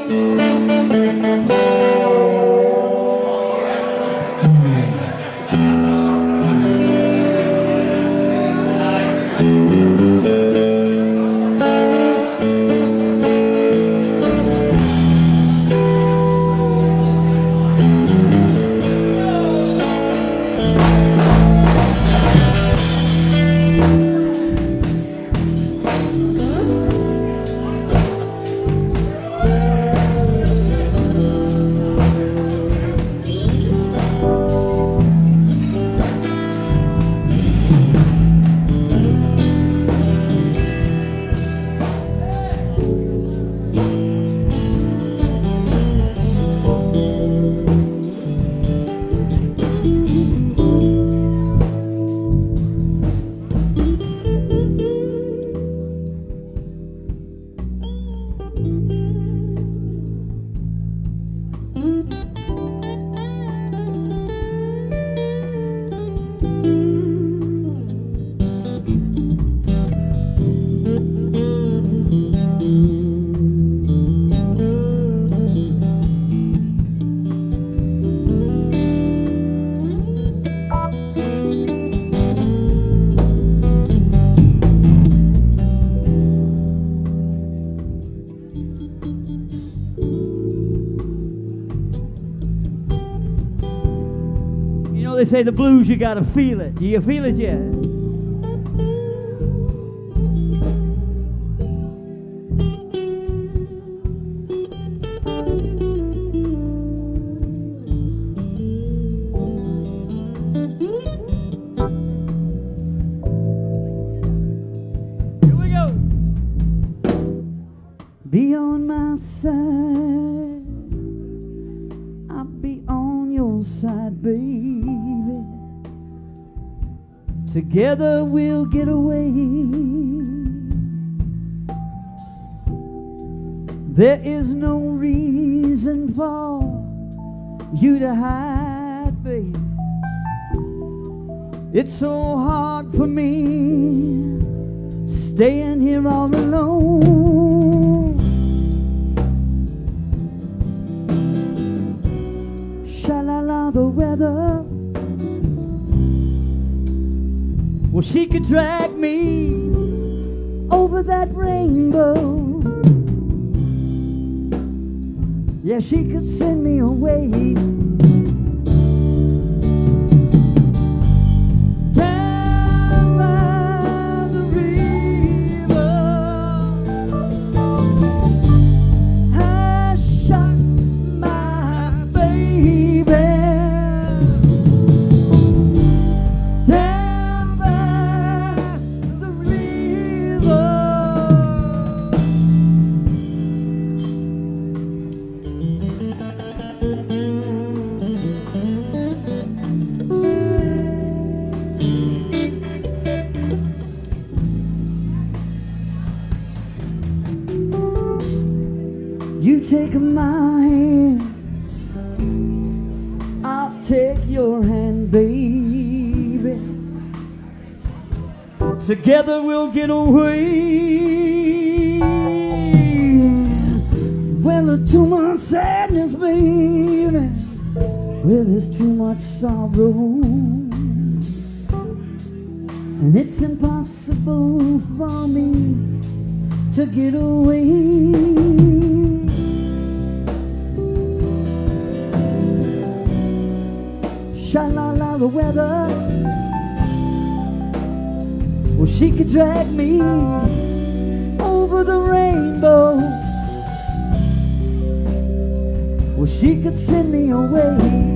They say the blues, you gotta feel it. Do you feel it yet? Here we go. Be on my side. I'll be on your side, baby. Together we'll get away. There is no reason for you to hide, baby. It's so hard for me staying here all alone. Sha-la-la, the weather. Well, she could drag me over that rainbow. Yeah, she could send me away. Down by the river, I shot my baby. You take my hand, I'll take your hand, baby. Together we'll get away. Well, there's too much sadness, baby. Well, there's too much sorrow, and it's impossible for me to get away. Sha-la-la, the weather. Well, she could drag me over the rainbow. Well, she could send me away.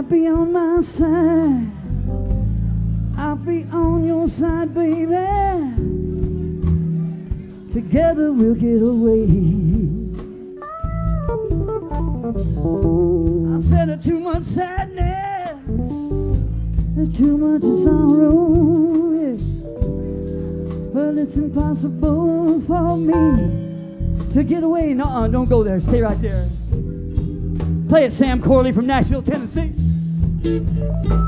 be on my side. I'll be on your side, baby. Together we'll get away. I said there's too much sadness, there's too much sorrow, yeah. But it's impossible for me to get away. No, don't go there. Stay right there. Play it, Sam Corley from Nashville, Tennessee.